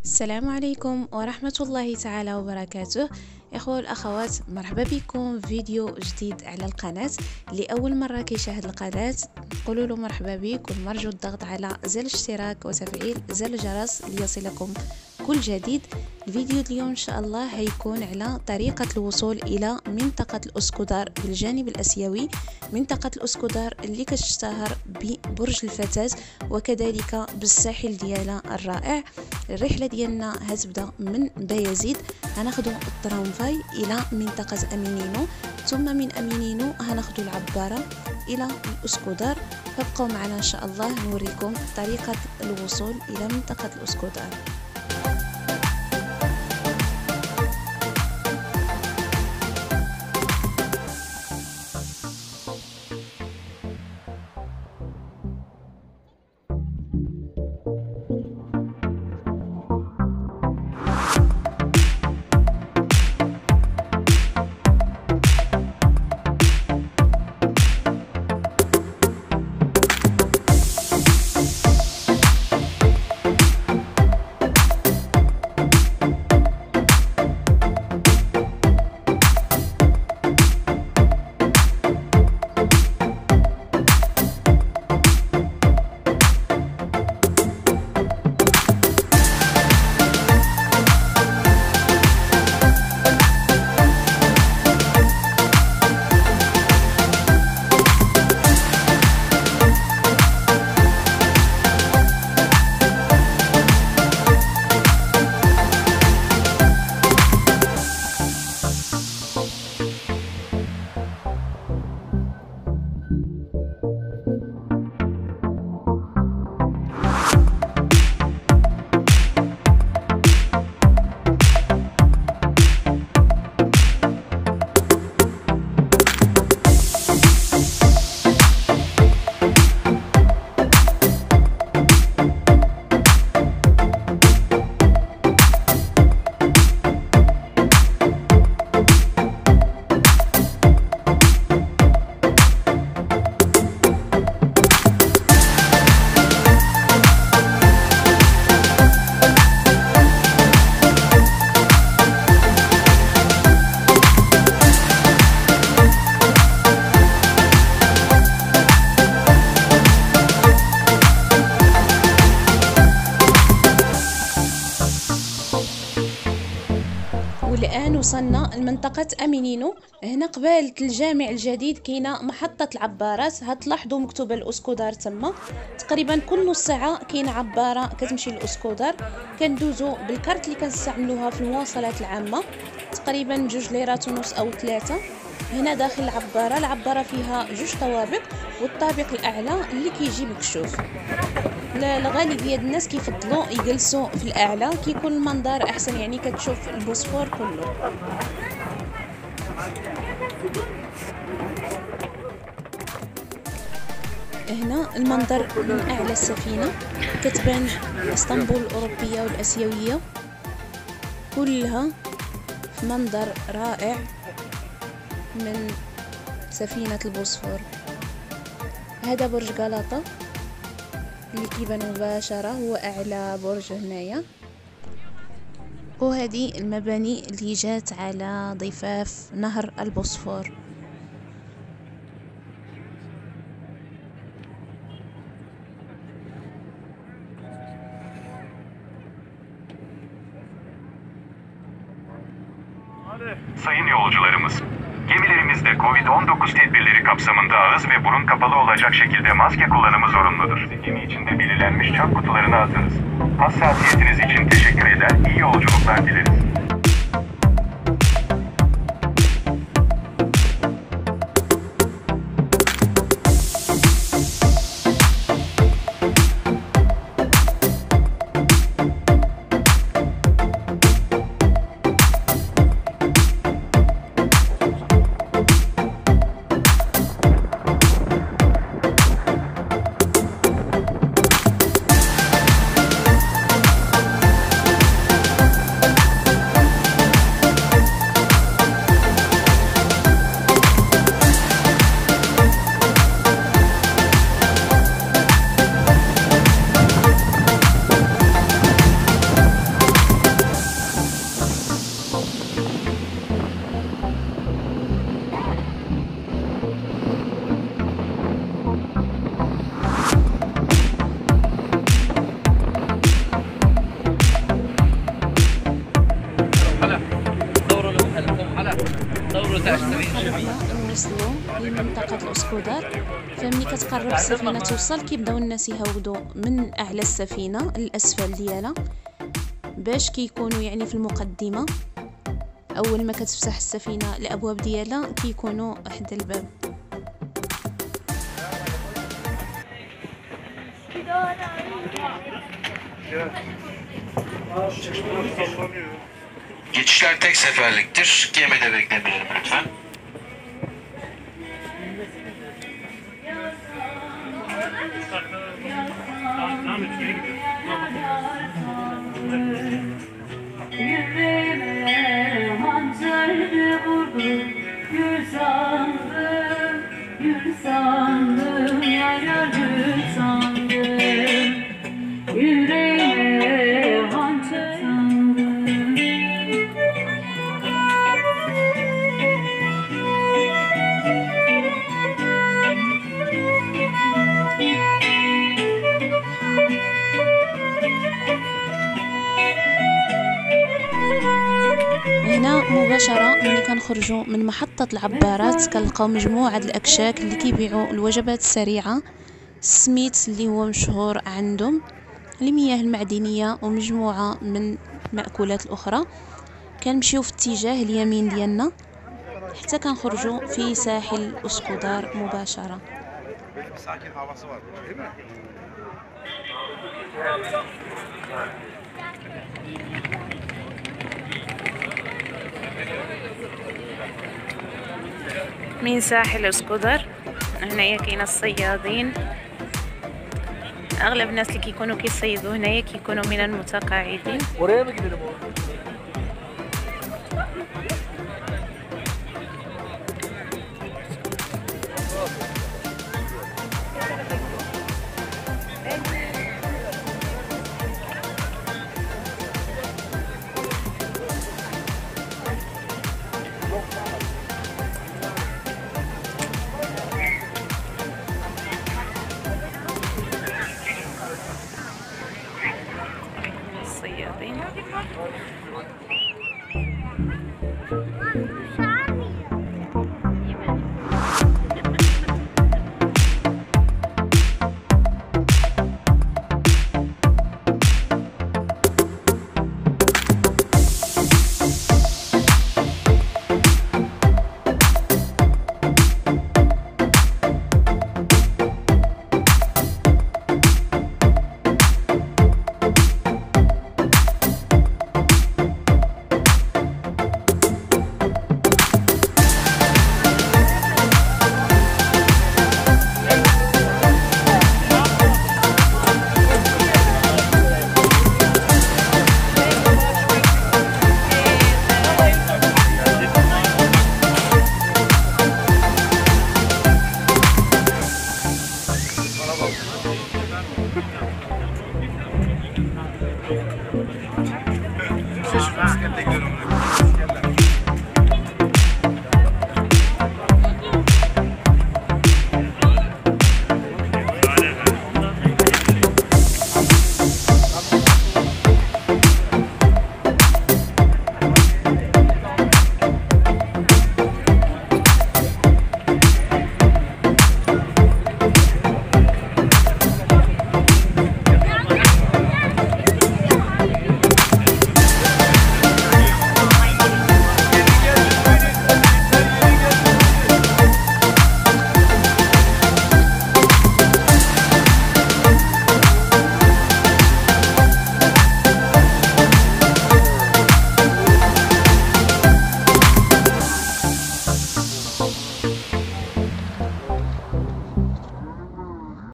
السلام عليكم ورحمة الله تعالى وبركاته. إخوة والأخوات، مرحبا بكم فيديو جديد على القناة. لأول مرة كيشاهد القناة نقول له مرحبا بك، ونرجو الضغط على زر الاشتراك وتفعيل زر الجرس ليصلكم كل جديد. الفيديو اليوم إن شاء الله هيكون على طريقة الوصول إلى منطقة الأسكودار بالجانب الأسيوي، منطقة الأسكودار اللي كتشتهر ببرج الفتاة وكذلك بالساحل ديالها الرائع. الرحلة ديالنا هتبدا من بايزيد، هناخدو الترامفاي إلى منطقة أمينينو، ثم من أمينينو هناخدو العبارة إلى الأسكودار. فابقوا معنا إن شاء الله نوريكم طريقة الوصول إلى منطقة الأسكودار. والآن وصلنا لمنطقة أمينينو. هنا قبالة الجامع الجديد كاينة محطة العبارات، هتلاحظوا مكتوبة الأسكودار تما. تقريبا كل نص ساعة كاينة عبارة كتمشي للأسكودار، كندوزو بالكارت اللي كنستعملوها في المواصلات العامة، تقريبا 2 ليرات ونص أو 3. هنا داخل العبارة فيها 2 طوابق، والطابق الأعلى اللي كيجي مكشوف. الغالبية الناس كيفضلوا يجلسوا في الأعلى، كيكون المنظر أحسن، يعني كتشوف البوسفور كله. هنا المنظر من أعلى السفينة، كتبان اسطنبول الأوروبية والأسيوية كلها في منظر رائع من سفينة البوسفور. هذا برج غلطة اللي كيبان مباشرة، هو أعلى برج هنايا. وهذه المباني اللي جات على ضفاف نهر البوسفور. Sayın yolcularımız, gemilerimizde Covid-19 tedbirleri kapsamında ağız ve burun kapalı olacak şekilde maske kullanımı zorunludur. Gemi içinde belirlenmiş çöp kutularını atınız. Hassasiyetiniz için teşekkür eder, iyi yolculuklar dileriz. قربنا نوصلوا لمنطقة الأسكودار. فملي كتقرب السفينة توصل كيبداو الناس يهودوا من أعلى السفينة للأسفل ديالها باش كيكونوا يعني في المقدمة. أول ما كتفتح السفينة الأبواب ديالها كيكونوا حدا الباب. Geçişler tek seferliktir. Gemide beklemeyelim lütfen. Yüreğime hançerle vurdu, gül sandım, gül sandım, yaralı sandım. Yüreğime hançer sandım. هنا مباشرة ملي كنخرجوا من محطة العبارات كنلقاو مجموعة الأكشاك اللي كيبيعوا الوجبات السريعة، السميت اللي هو مشهور عندهم، المياه المعدنية ومجموعة من المأكولات الأخرى. كنمشيو في اتجاه اليمين ديالنا حتى كنخرجوا في ساحل أسكودار مباشرة. من ساحل اسكودر هنايا كاين الصيادين. اغلب الناس اللي كيكونوا كيصيدوا هنايا كيكونوا من المتقاعدين. الصيادين Sus, que te quiero.